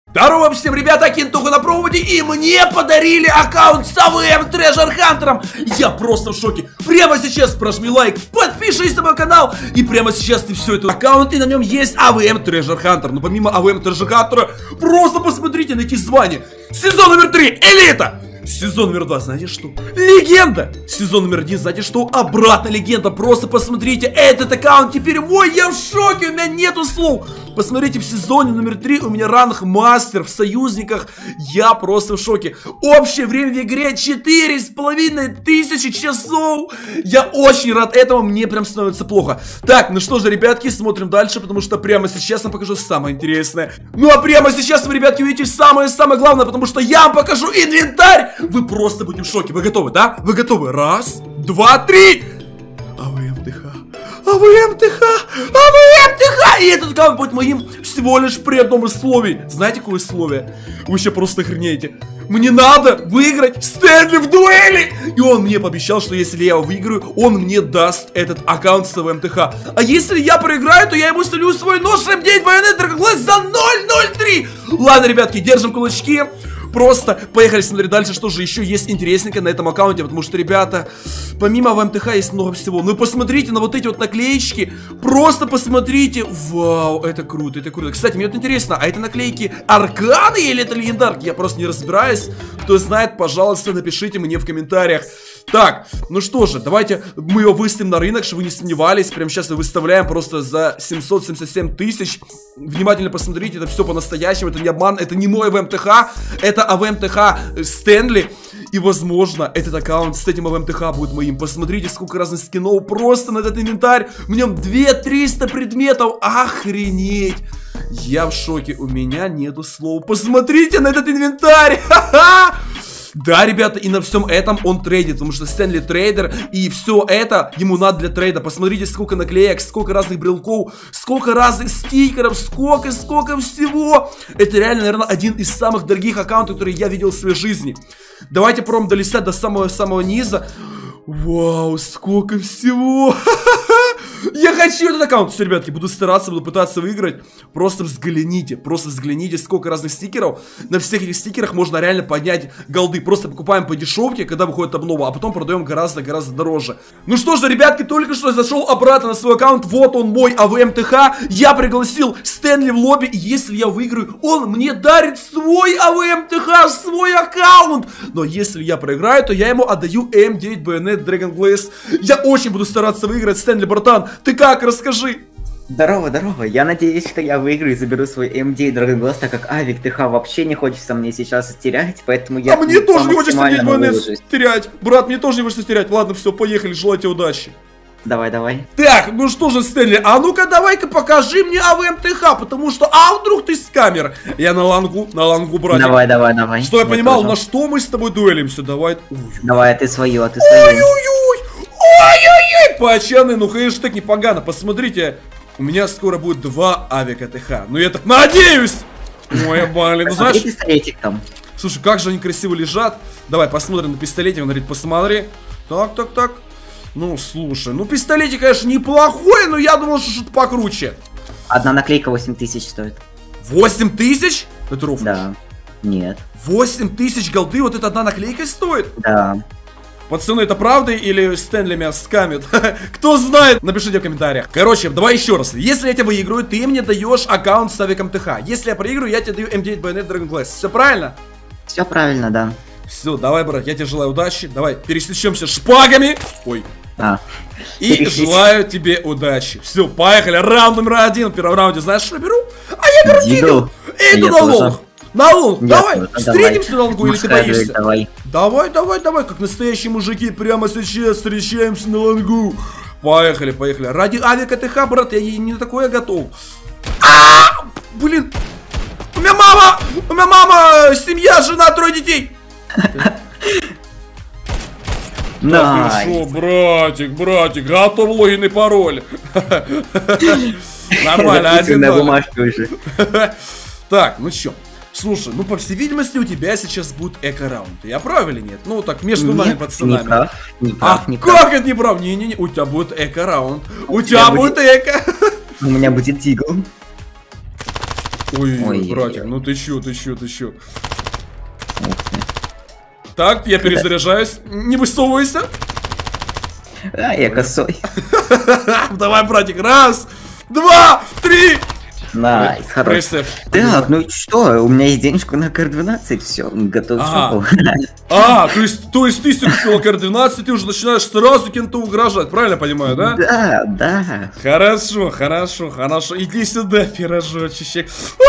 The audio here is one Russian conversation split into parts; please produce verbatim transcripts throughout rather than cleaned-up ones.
Здорово всем, ребята, Кентуха на проводе, и мне подарили аккаунт с АВМ Treasure Hunter. Я просто в шоке. Прямо сейчас прожми лайк, подпишись на мой канал, и прямо сейчас ты все это аккаунт, и на нем есть АВМ Treasure Hunter. Но помимо АВМ Treasure Hunter, просто посмотрите на эти звания. Сезон номер три, элита. Сезон номер два, знаете что? Легенда! Сезон номер один, знаете что? Обратно легенда. Просто посмотрите, этот аккаунт теперь мой. Я в шоке, у меня нету слов. Посмотрите, в сезоне номер три у меня ранг мастер в союзниках. Я просто в шоке. Общее время в игре четыре с половиной тысячи часов. Я очень рад этому, мне прям становится плохо. Так, ну что же, ребятки, смотрим дальше, потому что прямо сейчас я вам покажу самое интересное. Ну а прямо сейчас вы, ребятки, увидите самое-самое главное, потому что я вам покажу инвентарь. Вы просто будете в шоке. Вы готовы, да? Вы готовы? Раз, два, три. АВМ ТХ. АВМ ТХ. АВМ ТХ. И этот аккаунт будет моим всего лишь при одном условии. Знаете, какое условие? Вы еще просто охренеете. Мне надо выиграть Стэнли в дуэли. И он мне пообещал, что если я его выиграю, он мне даст этот аккаунт с АВМ ТХ. А если я проиграю, то я ему солю свой нож эм девять Bayonet Dragon Glass за ноль ноль три. Ладно, ребятки, держим кулачки. Просто поехали смотреть дальше, что же еще есть интересненько на этом аккаунте. Потому что, ребята, помимо АВМ ТХ есть много всего. Ну посмотрите на вот эти вот наклеечки. Просто посмотрите. Вау, это круто, это круто. Кстати, мне вот интересно, а это наклейки арканы или это легендарки? Я просто не разбираюсь. Кто знает, пожалуйста, напишите мне в комментариях. Так, ну что же, давайте мы его выставим на рынок, чтобы вы не сомневались. Прямо сейчас мы выставляем просто за семьсот семьдесят семь тысяч. Внимательно посмотрите, это все по-настоящему. Это не обман, это не мой АВМ ТХ. Это АВМ ТХ Стэнли. И возможно, этот аккаунт с этим АВМ ТХ будет моим. Посмотрите, сколько разных скинов просто на этот инвентарь. В нем две тысячи триста предметов. Охренеть. Я в шоке, у меня нету слов. Посмотрите на этот инвентарь. Ха-ха. Да, ребята, и на всем этом он трейдит, потому что Стэнли трейдер, и все это ему надо для трейда. Посмотрите, сколько наклеек, сколько разных брелков, сколько разных стикеров, сколько, сколько всего. Это реально, наверное, один из самых дорогих аккаунтов, которые я видел в своей жизни. Давайте пробуем долистать до самого-самого низа. Вау, сколько всего. Я хочу этот аккаунт. Все, ребятки, буду стараться, буду пытаться выиграть. Просто взгляните, просто взгляните, сколько разных стикеров. На всех этих стикерах можно реально поднять голды. Просто покупаем по дешевке, когда выходит обнова, а потом продаем гораздо-гораздо дороже. Ну что же, ребятки, только что я зашел обратно на свой аккаунт. Вот он, мой АВМ ТХ. Я пригласил Стэнли в лобби, и если я выиграю, он мне дарит свой АВМ ТХ, свой аккаунт. Но если я проиграю, то я ему отдаю эм девять Bayonet Dragon Glass. Я очень буду стараться выиграть, Стэнли, братан. Ты как? Расскажи. Здорово, здорово. Я надеюсь, что я выиграю и заберу свой эм девять Dragon Glass, так как Авик ТХ вообще не хочется мне сейчас терять, поэтому я... А мне тоже не хочется эм девять Bayonet терять. Брат, мне тоже не хочется терять. Ладно, все, поехали, желаю тебе удачи. Давай, давай. Так, ну что же, Стэнли, а ну-ка давай-ка покажи мне АВМ ТХ, потому что, а вдруг ты скамер? Я на лангу, на лангу, братик. Давай, давай, давай. Что я, я понимал, тоже. На что мы с тобой дуэлимся? Давай. Ой. Давай, а ты свою, а ты свою. Ой-ой-ой. Ой-ой-ой, пацаны, ну конечно так непогано. Посмотрите, у меня скоро будет два авика ТХ. Ну я так надеюсь. Ой, блин, ну знаешь... пистолетик там. Слушай, как же они красиво лежат. Давай посмотрим на пистолете. Он говорит, посмотри. Так, так, так. Ну, слушай, ну пистолетик, конечно, неплохой, но я думал, что что-то покруче. Одна наклейка восемь тысяч стоит. восемь тысяч? Это рофл? Да. Нет. восемь тысяч голды, вот эта одна наклейка стоит? Да. Пацаны, это правда или Стэнли меня скамит? Кто знает, напишите в комментариях. Короче, давай еще раз. Если я тебя выиграю, ты мне даешь аккаунт с авиком ТХ. Если я проиграю, я тебе даю эм девять Bayonet Dragon Glass. Все правильно? Все правильно, да. Все, давай, брат, я тебе желаю удачи. Давай, пересечемся шпагами. Ой. А, и пересечь. Желаю тебе удачи. Все, поехали. Раунд номер один. В первом раунде знаешь, что я беру? А я беру Дигл. Иду на лонг. На лонг. Давай, встретимся на лонгу или ты боишься? Давай. Давай, давай, давай, как настоящие мужики, прямо сейчас встречаемся на лонгу. Поехали, поехали. Ради авика ТХ, брат, я не на такое готов. А, блин. У меня мама, у меня мама, семья, жена, трое детей. Так, ты шо, братик, братик, готов логин и пароль. Нормально, один ноль. Так, ну чё. Слушай, ну по всей видимости у тебя сейчас будет эко-раунд. Я прав или нет? Ну так между нами пацанами. Не прав, не прав, а не прав. Как это не прав? Не-не-не, у тебя будет эко-раунд. У тебя будет эко. У меня будет Дигл. Ой, Ой, братик, ой, ой. ну ты чё, ты чё, ты чё. Так, я перезаряжаюсь. Не высовывайся. А, я косой. Давай, братик, раз, два, три. Найс, хорош. Пресс-эф. Так, ну что, у меня есть денежка на Кар двенадцать, все, готов. Ага. А, то есть, то есть ты если купила Кар двенадцать, ты уже начинаешь сразу кем-то угрожать, правильно понимаю, да? Да, да. Хорошо, хорошо, хорошо. Иди сюда, пирожочек.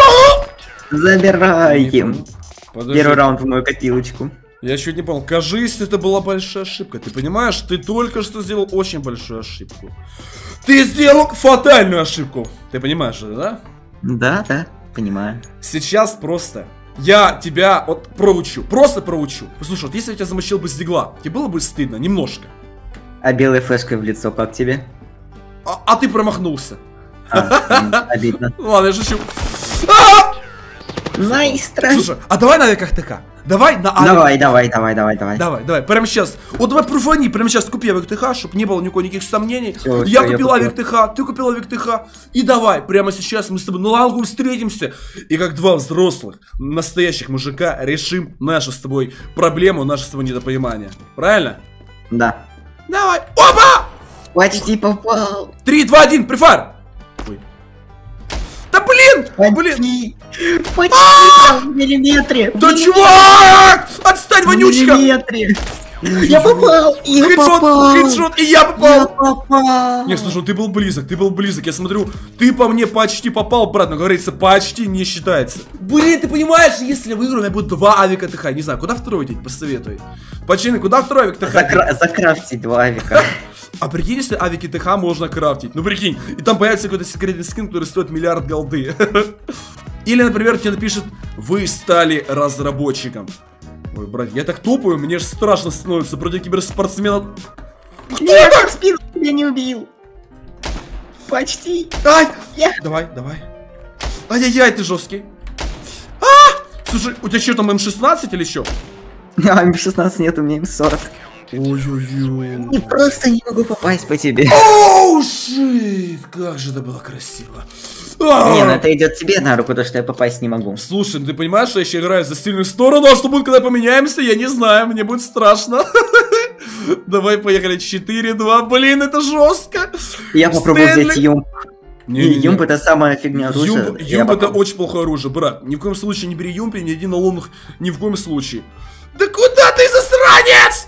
Забираем. Подожди. Первый раунд в мою копилочку. Я чуть не понял. Кажись, это была большая ошибка. Ты понимаешь, ты только что сделал очень большую ошибку. Ты сделал фатальную ошибку. Ты понимаешь это, да? Да, да, понимаю. Сейчас просто я тебя вот проучу. Просто проучу. Послушай, вот если я тебя замочил бы с дигла, тебе было бы стыдно? Немножко. А белой флешкой в лицо как тебе? А, а ты промахнулся. А, обидно. Ладно, я шучу. А! Найс, Слушай, а давай на авиках ТХ. Давай на авик. Давай, давай, давай, давай, давай. Давай, давай, прямо сейчас. Вот давай профани, прямо сейчас купи авик ТХ, чтобы не было никаких, никаких сомнений. Всё, я всё, купил я авик ТХ, ты купил авик ТХ. И давай, прямо сейчас мы с тобой на лангу встретимся. И как два взрослых, настоящих мужика решим нашу с тобой проблему, наше с тобой недопонимание. Правильно? Да. Давай. Опа! Почти попал. три, два, один, префайр! Ой. Да блин! Блин! Почти. Почти в миллиметре. Да чувак! Отстань, В вонючка! миллиметре. Я попал! Я Хедшот, попал! хедшот, и я Я попал! попал! Не, слушай, ну ты был близок, ты был близок, я смотрю, ты по мне почти попал, брат, но говорится, почти не считается. Блин, ты понимаешь, если я выиграю, у меня будет два авика ТХ, не знаю, куда второй деть, посоветуй. Почини, куда второй авик ТХ? Закра- Закрафтить два авика. А прикинь, если авики ТХ можно крафтить, ну прикинь, и там появится какой-то секретный скин, который стоит миллиард голды. Или, например, тебе напишет, вы стали разработчиком. Ой, брат, я так топаю, мне же страшно становится против киберспортсмена. Нет, в спину тебя не убил. Почти. Ай! Я- Давай, давай. Ай-яй-яй, ты жесткий. А! Слушай, у тебя что там, эм шестнадцать или что? А, эм шестнадцать нет, у меня эм сорок. Ой-ой-ой. И просто не могу попасть по тебе. Оу, шит! Как же это было красиво. А! Не, ну это идет тебе на руку, потому что я попасть не могу. Слушай, ну ты понимаешь, что я еще играю за сильную сторону, а что будет, когда поменяемся, я не знаю, мне будет страшно. Давай, поехали, четыре, два, блин, это жестко. Я попробую Стэнли. взять юмп. Не, юмп это самая фигня оружия. Юмп, Я юмп это попробую. очень плохое оружие, брат. Ни в коем случае не бери юмп, ни один на лунах, ни в коем случае. Да куда ты, засранец?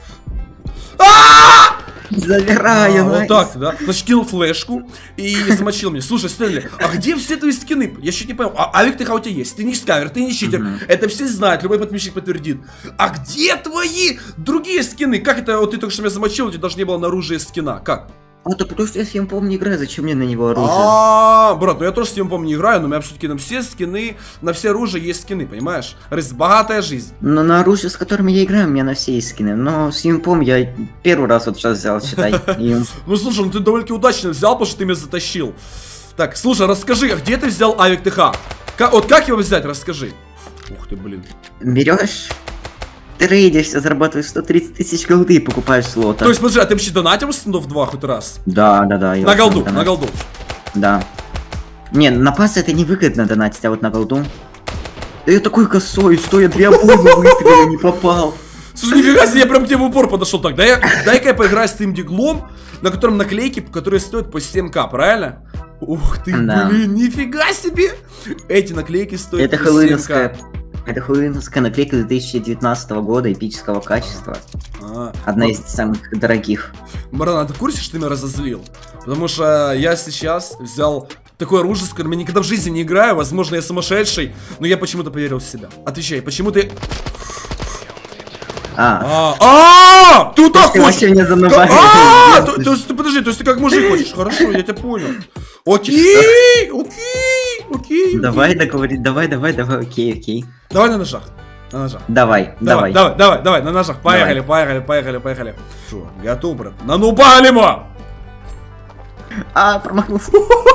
А! Забираю, А, вот найс. так, да? Значит, кинул флешку и замочил меня. Слушай, Стэнли, а где все твои скины? Я чуть не понял. А авик ТХ у тебя есть. Ты не скавер, ты не читер. Мгм. Это все знают, любой подписчик подтвердит. А где твои другие скины? Как это вот ты только что меня замочил, у тебя даже не было на оружие скина? Как? А то потому что я с юмпом не играю, зачем мне на него оружие? А, брат, ну я тоже с юмпом не играю, но у меня все-таки на все скины, на все оружия есть скины, понимаешь? Раз богатая жизнь. Но на оружие, с которым я играю, у меня на все есть скины. Но с юмпом я первый раз вот сейчас взял, считай. юмп. Ну слушай, ну ты довольно-таки удачно взял, потому что ты меня затащил. Так, слушай, расскажи, а где ты взял авик ТХ? Как, вот как его взять, расскажи. Ух ты, блин. Берешь, трейдишься, зарабатываешь сто тридцать тысяч голды и покупаешь слота. То есть, подожди, а ты вообще донатил стендов два хоть раз? Да, да, да. я На вот голду, донат- на голду. Да. Не, на пас это невыгодно донатить, а вот на голду. Да я такой косой, что я две обоймы выстрелил, не попал. Слушай, нифига себе, я прям к тебе в упор подошел так. Да я, дай-ка я поиграю с твоим диглом, на котором наклейки, которые стоят по семь ка, правильно? Ух ты, Да. блин, нифига себе! Эти наклейки стоят Это по семь ка. хэллоуиновская... Это хэллоуиновская наклейка две тысячи девятнадцатого года, эпического качества. А, Одна вот, из самых дорогих. Братан, а ты в курсе, что ты меня разозлил? Потому что я сейчас взял такое оружие, с которым я никогда в жизни не играю. Возможно, я сумасшедший, но я почему-то поверил в себя. Отвечай, почему ты... А, А, а, ты вот так ты хочешь? вообще не Ка- замываешь. А, то то есть ты подожди, то есть ты как мужик хочешь? Хорошо, я тебя понял. Окей, окей, окей. Давай окей. договорить, давай, давай, давай, окей, окей. Давай на ножах. На ножах. Давай, Давай, давай. давай, давай, давай, на ножах. Поехали, поехали, поехали, поехали. Что, готов, брат? На ну палимо! А, промахнулся.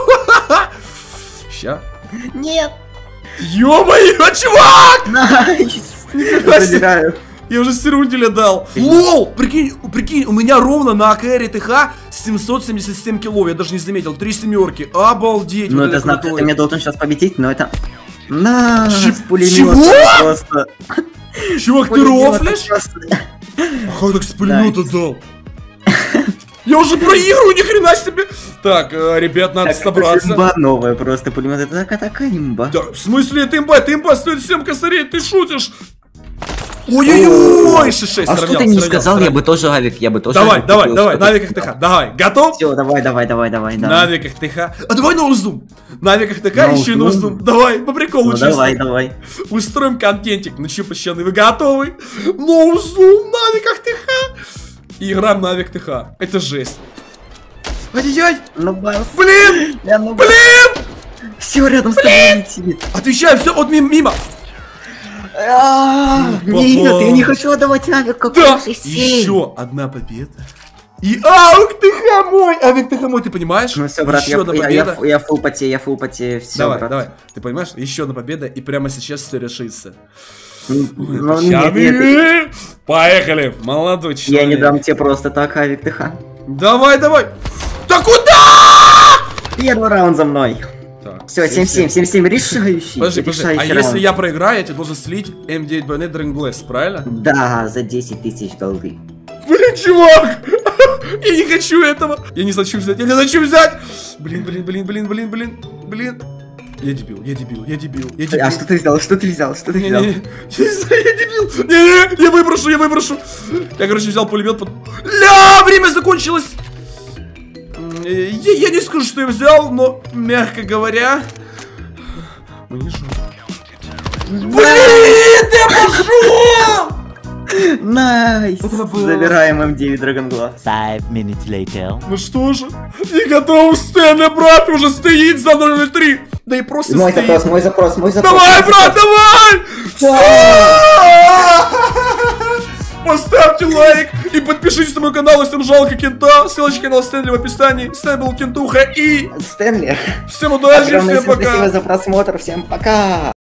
Ща. Нет. Ё-моё, чувак! Найс. Нифига себе. Забираю. Я уже сирунделя дал. Лол, прикинь, прикинь, у меня ровно на АКР ТХ семьсот семьдесят семь килов, я даже не заметил, три семерки. Обалдеть, Ну вот это знак, крутой. ты меня должен сейчас победить, но это... На, Ч- с пулемета чего? просто. Чувак, ты Пулемета рофлишь? просто. А как так с пулемета дал? Я уже проигрываю, ни хрена себе. Так, э, ребят, надо Так, это собраться. имба новая просто, пулемет, это такая, такая имба. Да, в смысле, это имба? Это имба стоит семь косарей, ты шутишь? Ой-ой-ой, шесть шесть, А что ты не сказал, я бы тоже авик, я бы тоже Давай, авик давай, купил, давай, что на ты авиках сказал. ТХ, давай, готов? Все, давай, давай, давай, давай, На да. авиках ТХ. А давай на узум. На авиках ТХ На еще и на узум? узум. Давай, по приколу Ну чисто. давай, давай. Устроим контентик. Ну че, пощены, вы готовы? На узум, на авиках ТХ. И играем на авик ТХ. Это жесть. Ай-яй-яй. Ну бас. Блин, Я, ну, блин. все рядом с тобой сидит. Отвечаю, все, вот мимо. мимо. А, Нет, я не хочу отдавать авик, какой Да, же семь. еще одна победа. И авик ТХ мой, авик ТХ мой, ты понимаешь? Ну все, брат, Еще я, одна я, победа. я, я фул потею, я фул потею, все, Давай, брат. давай, ты понимаешь? Еще одна победа, и прямо сейчас все решится. Ну, ну, Ща нет, нет, мы- Поехали, молодой человек. я не дам тебе просто так авик ТХ. Давай, давай. Да куда? Первый раунд за мной. Так, Все, семь семь, семь семь, решающий. Подожди, подожди, а решающий если раунд. я проиграю, я тебе должен слить эм девять Bayonet Dragon Glass, правильно? Да, за десять тысяч голды. Блин, чувак! Я не хочу этого! Я не хочу взять, я не хочу взять! Блин, блин, блин, блин, блин, блин, блин. Я дебил, я дебил, я дебил, я дебил. А что ты взял, что ты взял, что ты Не, взял? не, не, я не знаю, я дебил. Не, не, я выброшу, я выброшу. Я, короче, взял пулемет под... Ля, время закончилось. Я, я не скажу, что я взял, но, мягко говоря... Мы не жжем. Блин, ты пошел! Найс! Это было. Забираем эм девять Dragon Glass. Five minutes later. Ну что же, не готов, Стэнли, брат, уже стоит за ноль три. Да и просто Мой стоит. запрос, мой запрос, мой запрос. Давай, мой брат, запрос. давай! Да. Поставьте лайк и подпишитесь на мой канал, если вам жалко кента. Ссылочка на канал Стэнли в описании. С вами был Кентуха и Стэнли. всем удачи, Огромное всем спасибо пока. за просмотр, всем пока.